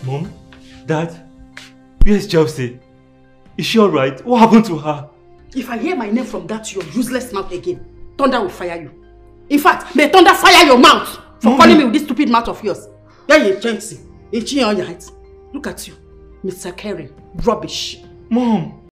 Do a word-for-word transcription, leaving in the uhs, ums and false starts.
Mom? Dad? Where's Chelsea? Is she alright? What happened to her? If I hear my name from that your useless mouth again, thunder will fire you. In fact, may thunder fire your mouth for Mommy. Calling me with this stupid mouth of yours. Yeah, you Chelsea. Look at you, Mister Caring. Rubbish. Mom.